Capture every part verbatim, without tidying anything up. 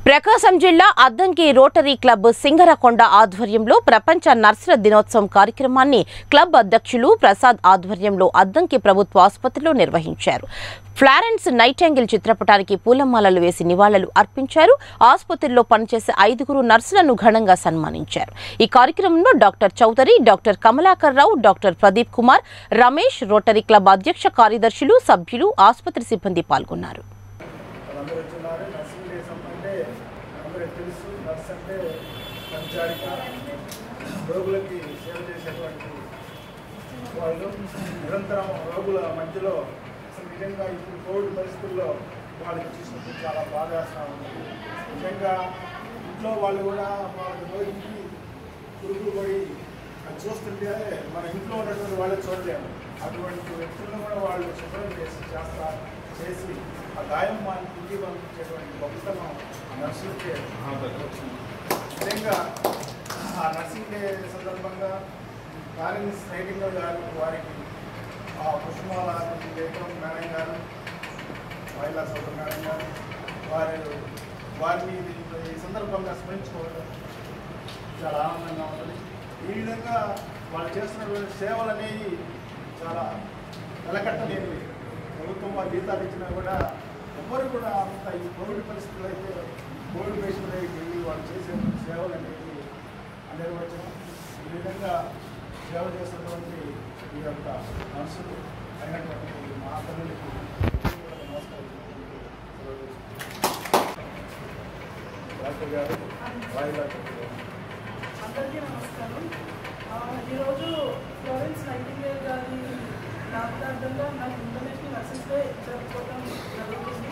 ప్రకాశం జిల్లా Addanki rotary club Singarakonda ఆధ్వర్యంలో ప్రపంచ నర్సుల దినోత్సవం కార్యక్రమాన్ని క్లబ్ అధ్యక్షులు ప్రసాద్ ఆధ్వర్యంలో అద్దంకి ప్రభుత్వ ఆసుపత్రిలో నిర్వహించారు. ఫ్లారెన్స్ నైటింగేల్ చిత్రపటానికి పూలమాలలు వేసి నివాళులు అర్పించారు. ఆసుపత్రిలో పనిచేసే ఐదుగురు నర్సులను ఘనంగా సన్మానించారు. ఈ కార్యక్రమంలో doctor Chowdary, doctor Kamalakar Rao, doctor Pradeep Kumar, Ramesh, rotary club అధ్యక్ష కార్యదర్శులు, సభ్యులు, ఆసుపత్రి సిబ్బంది పాల్గొన్నారు. రోగులకి సేవ చేసేటువంటి వాళ్ళు నిరంతరం రోగుల మధ్యలో అసలు నిజంగా ఇప్పుడు కోవిడ్ పరిస్థితుల్లో వాళ్ళకి చూసినప్పుడు చాలా బాధేస్తూ ఉంది. నిజంగా ఇంట్లో వాళ్ళు కూడా వాళ్ళకి రోగికి పురుగు పడి అది చూస్తుంటే మన ఇంట్లో ఉన్నటువంటి వాళ్ళే చూడలేము. అటువంటి వ్యక్తులను కూడా వాళ్ళు శుభ్రం చేసి చేస్తా చేసి ఆ గాయం వాళ్ళని తిరిగి పంపించేటువంటి గొప్పతనం నర్సులకే వచ్చింది. నిజంగా ఆ నర్సింగ్ డే సందర్భంగా ఫ్లారెన్స్ నైటింగేల్ గారు వారికి ఆ పుష్పమాల వేయడం మేడం గారు, మహిళా సోదరు మేడం గారు వారు వారిని ఈ సందర్భంగా స్మరించుకోవడం చాలా ఆనందంగా ఉంటుంది. ఈ విధంగా వాళ్ళు చేస్తున్నటువంటి సేవలు అనేవి చాలా వెలకట్టలేనివి. ప్రభుత్వం వారు జీతాలు ఇచ్చినా కూడా ఎవరు కూడా అంత ఈ కోవిడ్ పరిస్థితులు అయితే కోవిడ్ పేషెంట్ దగ్గరికి వెళ్ళి వాళ్ళు చేసే సేవలు అనేవి నిర్వచనం. ఈ విధంగా సేవ చేసినటువంటి ఈ యొక్క నర్సులు అయినటువంటి మా తల్లికి నమస్కారం. డాక్టర్ గారు, వాయు డాక్టర్ గారు అందరికీ నమస్కారం. ఈరోజు ఫ్లోరెన్స్ నైటింగేల్ గారి జ్ఞాపకార్థంగా నాకు ఇంటర్నేషనల్ నర్సెస్ డే జరుపుకోవడం జరుగుతుంది.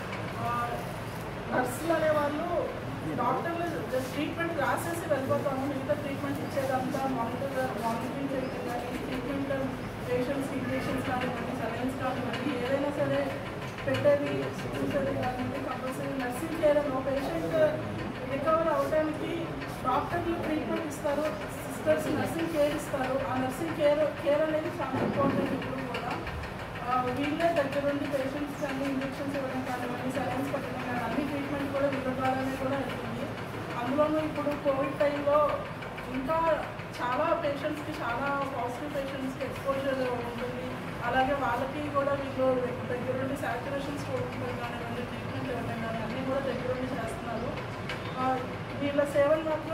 నర్సులు అనేవాళ్ళు డాక్టర్లు జస్ట్ ట్రీట్మెంట్ రాసేసి వెళ్ళిపోతాము. మిగతా ట్రీట్మెంట్ ఇచ్చేదంతా మానిటర్ మానిటరింగ్ చేయడం కానీ, ట్రీట్మెంట్ పేషెంట్స్ ఇంజెక్షన్స్ కానివ్వండి, సలైన్స్ కానివ్వండి, ఏదైనా సరే పెట్టేది చూసేది కానివ్వండి compulsory nursing care. No patient recover అవడానికి డాక్టర్లు ట్రీట్మెంట్ ఇస్తారు, సిస్టర్స్ నర్సింగ్ కేర్ ఇస్తారు. ఆ నర్సింగ్ కేర్ కేర్ అనేది చాలా ఇంపార్టెంట్. ఇప్పుడు కూడా వీళ్ళే దగ్గరుండి పేషెంట్స్ అన్ని ఇంజెక్షన్స్ ఇవ్వడం కానివ్వండి, సలైన్స్ పెట్టడం కానీ అన్ని ట్రీట్మెంట్ కూడా వీళ్ళ ద్వారానే కూడా వెళ్తుంది. అందులోనూ ఇప్పుడు కోవిడ్ టైంలో ఇంకా చాలా పేషెంట్స్కి చాలా పాజిటివ్ పేషెంట్స్కి ఎక్స్పోజర్ ఉంటుంది. అలాగే వాళ్ళకి కూడా వీళ్ళు దగ్గరుండి సాచురేషన్స్ కోరుకుంటారు కానివ్వండి, ట్రీట్మెంట్ ఇవ్వడం కానీ అన్నీ కూడా దగ్గరుండి చేస్తున్నారు. వీళ్ళ సేవలు మాత్రం